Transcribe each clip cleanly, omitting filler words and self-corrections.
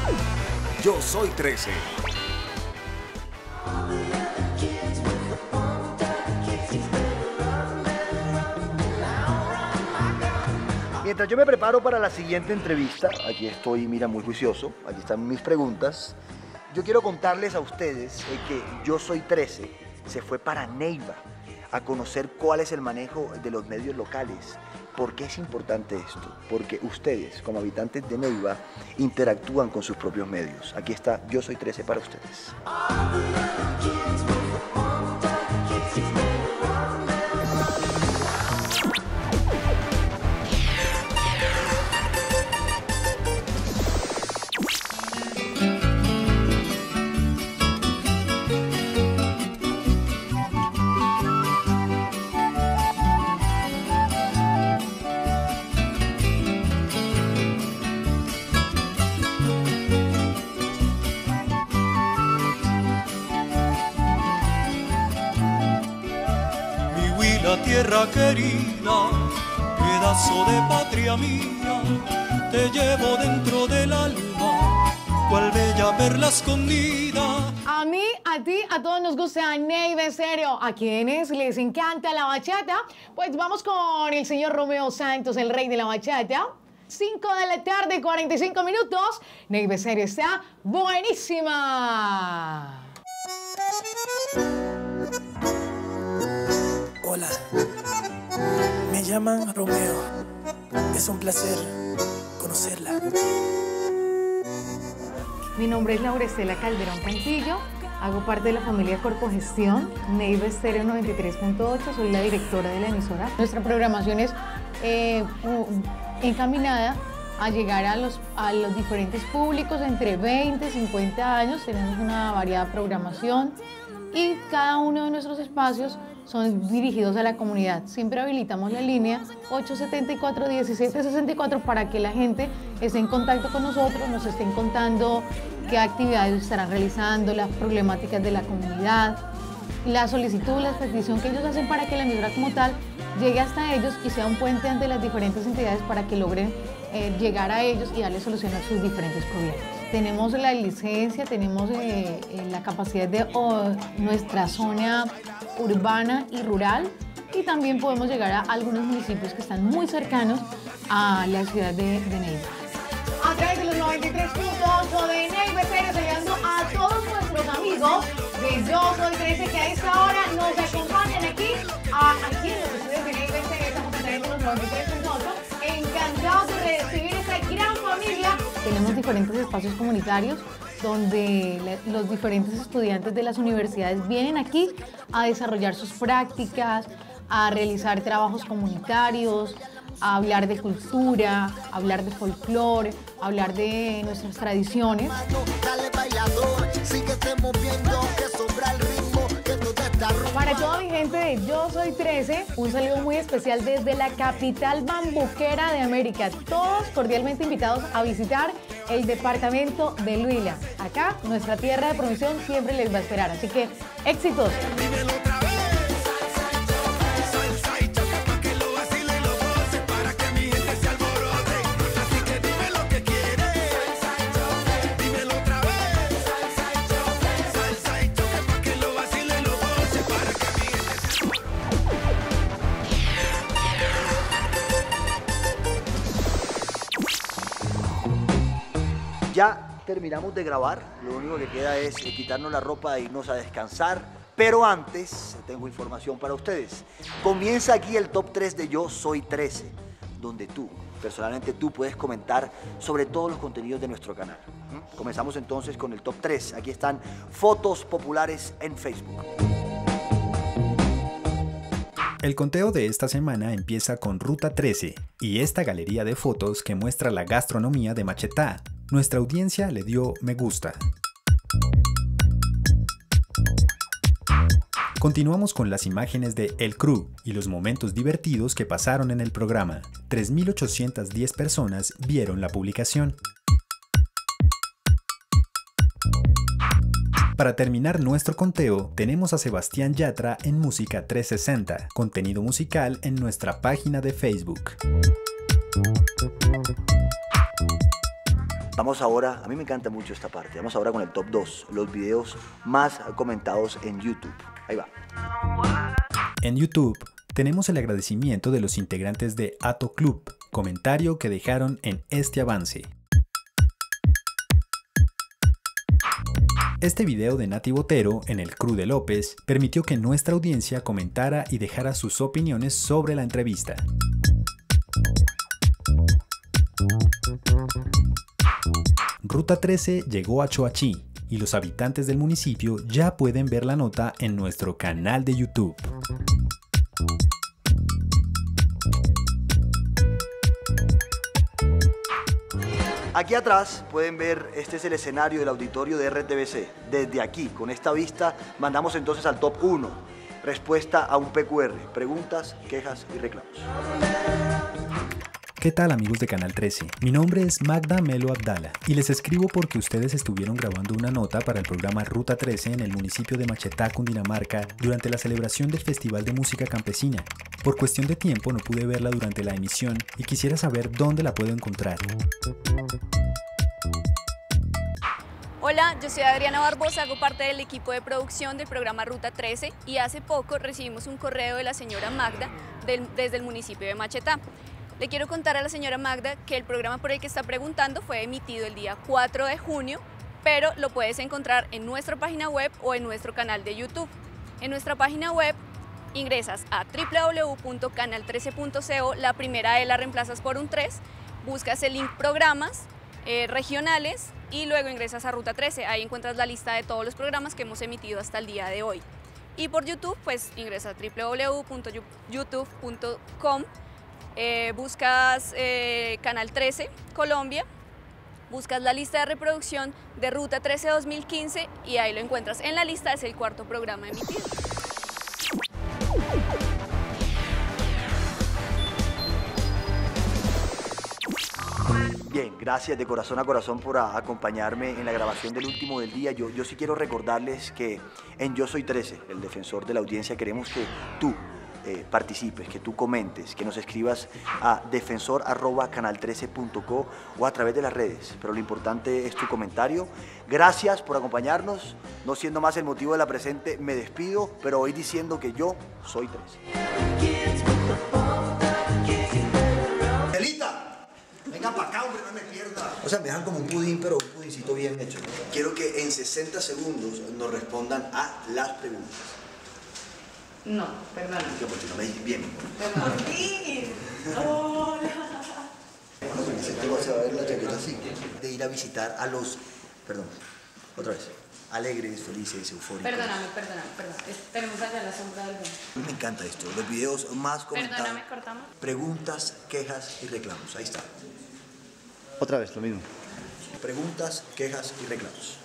Yo soy 13. Mientras yo me preparo para la siguiente entrevista, aquí estoy, mira, muy juicioso, aquí están mis preguntas. Yo quiero contarles a ustedes que Yo Soy 13 se fue para Neiva a conocer cuál es el manejo de los medios locales. ¿Por qué es importante esto? Porque ustedes, como habitantes de Neiva, interactúan con sus propios medios. Aquí está Yo Soy 13 para ustedes. Tierra querida, pedazo de patria mía, te llevo dentro del alma, cual bella perla escondida. A mí, a ti, a todos nos gusta Neiva Estéreo. A quienes les encanta la bachata, pues vamos con el señor Romeo Santos, el rey de la bachata. 5 de la tarde, 45 minutos. Neiva Estéreo está buenísima. Hola, me llaman Romeo. Es un placer conocerla. Mi nombre es Laura Estela Calderón Cantillo. Hago parte de la familia Corpogestión, Neiva Estéreo 93.8. Soy la directora de la emisora. Nuestra programación es encaminada a llegar a los diferentes públicos entre 20 y 50 años. Tenemos una variada programación y cada uno de nuestros espacios son dirigidos a la comunidad. Siempre habilitamos la línea 874-1764 para que la gente esté en contacto con nosotros, nos estén contando qué actividades estarán realizando, las problemáticas de la comunidad, la solicitud, la petición que ellos hacen para que la emisora como tal llegue hasta ellos y sea un puente ante las diferentes entidades para que logren llegar a ellos y darles solución a sus diferentes problemas. Tenemos la licencia, tenemos la capacidad de nuestra zona urbana y rural y también podemos llegar a algunos municipios que están muy cercanos a la ciudad de Neiva. A través de los 93.8 de Neiva Estéreo, saludando a todos nuestros amigos de Yo Soy 13 que a esta hora nos acompañan aquí en los estudios de Neiva Estéreo. Estamos a través de los 93.8. Encantados de recibir esta gran familia. Tenemos diferentes espacios comunitarios donde los diferentes estudiantes de las universidades vienen aquí a desarrollar sus prácticas, a realizar trabajos comunitarios, a hablar de cultura, a hablar de folclore, a hablar de nuestras tradiciones. Para toda mi gente de Yo Soy 13, un saludo muy especial desde la capital bambuquera de América. Todos cordialmente invitados a visitar el departamento de Huila. Acá, nuestra tierra de provisión siempre les va a esperar, así que éxitos. Ya terminamos de grabar, lo único que queda es quitarnos la ropa e irnos a descansar, pero antes tengo información para ustedes. Comienza aquí el top 3 de Yo Soy 13, donde tú, personalmente tú, puedes comentar sobre todos los contenidos de nuestro canal. Comenzamos entonces con el top 3, aquí están fotos populares en Facebook. El conteo de esta semana empieza con Ruta 13 y esta galería de fotos que muestra la gastronomía de Machetá. Nuestra audiencia le dio me gusta. Continuamos con las imágenes de El Crew y los momentos divertidos que pasaron en el programa. 3.810 personas vieron la publicación. Para terminar nuestro conteo, tenemos a Sebastián Yatra en Música 360, contenido musical en nuestra página de Facebook. Vamos ahora, a mí me encanta mucho esta parte, vamos ahora con el top 2, los videos más comentados en YouTube. Ahí va. En YouTube tenemos el agradecimiento de los integrantes de Ato Club, comentario que dejaron en este avance. Este video de Nati Botero en el crew de López permitió que nuestra audiencia comentara y dejara sus opiniones sobre la entrevista. Ruta 13 llegó a Choachí y los habitantes del municipio ya pueden ver la nota en nuestro canal de YouTube. Aquí atrás pueden ver, este es el escenario del auditorio de RTBC. Desde aquí, con esta vista, mandamos entonces al top 1. Respuesta a un PQR, preguntas, quejas y reclamos. ¿Qué tal amigos de Canal 13? Mi nombre es Magda Melo Abdala y les escribo porque ustedes estuvieron grabando una nota para el programa Ruta 13 en el municipio de Machetá, Cundinamarca, durante la celebración del Festival de Música Campesina. Por cuestión de tiempo no pude verla durante la emisión y quisiera saber dónde la puedo encontrar. Hola, yo soy Adriana Barbosa, hago parte del equipo de producción del programa Ruta 13 y hace poco recibimos un correo de la señora Magda desde el municipio de Machetá. Le quiero contar a la señora Magda que el programa por el que está preguntando fue emitido el día 4 de junio, pero lo puedes encontrar en nuestra página web o en nuestro canal de YouTube. En nuestra página web ingresas a www.canal13.co, la primera E la reemplazas por un 3, buscas el link programas regionales y luego ingresas a Ruta 13, ahí encuentras la lista de todos los programas que hemos emitido hasta el día de hoy. Y por YouTube, pues ingresas a www.youtube.com, buscas Canal 13 Colombia, buscas la lista de reproducción de Ruta 13 2015 y ahí lo encuentras. En la lista es el cuarto programa emitido. Bien, gracias de corazón a corazón por acompañarme en la grabación del último del día. Yo sí quiero recordarles que en Yo Soy 13, el defensor de la audiencia, queremos que tú participes, que tú comentes, que nos escribas a defensor@canal13.co o a través de las redes, pero lo importante es tu comentario. Gracias por acompañarnos, no siendo más el motivo de la presente, me despido, pero hoy diciendo que yo soy 13. Elita, venga para acá, hombre, no me pierda. O sea, me dejan como un pudín, pero un pudincito bien hecho. Quiero que en 60 segundos nos respondan a las preguntas. No, perdón. Porque no me dije bien. Por fin. Hola. Se va a ver la chaqueta así. De ir a visitar a los... Perdón, otra vez. Alegres, felices, eufóricos. Perdóname. Tenemos allá la sombra del vento. Me encanta esto. Los videos más comentados. Perdóname, cortamos. Preguntas, quejas y reclamos. Ahí está. Otra vez, lo mismo. Preguntas, quejas y reclamos.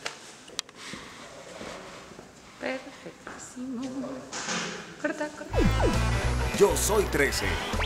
Perfectísimo. Corta. Yo soy 13.